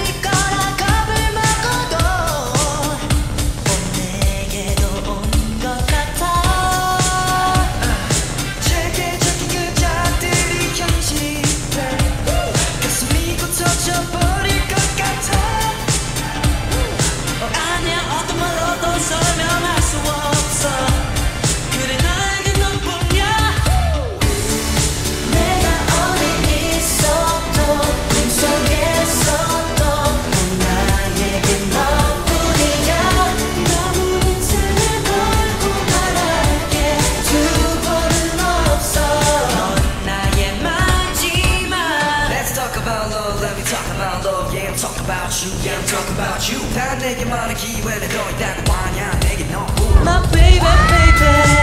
사라질 거라 겁을 먹어도 내게도 온 것 같아. 체계적인 그자들이 현실에 가슴이 굳어져버릴 것 같아. 아니야, 어떤 말로도 설명할 수 없어. 그래, 나에게 너뿐이야. 내가 어디 있어도 꿈속에서도 넌 나에게 너뿐이야. 너무 인생을 걸고 말할게. 두 번은 없어. 넌 나의 마지막. Let's talk about love, let me talk about love. Yeah, I'm talking about you, yeah, I'm talking about you. 난 내게 말할 기회는 더 있다고 하냐. 내게 너뿐. My baby, baby.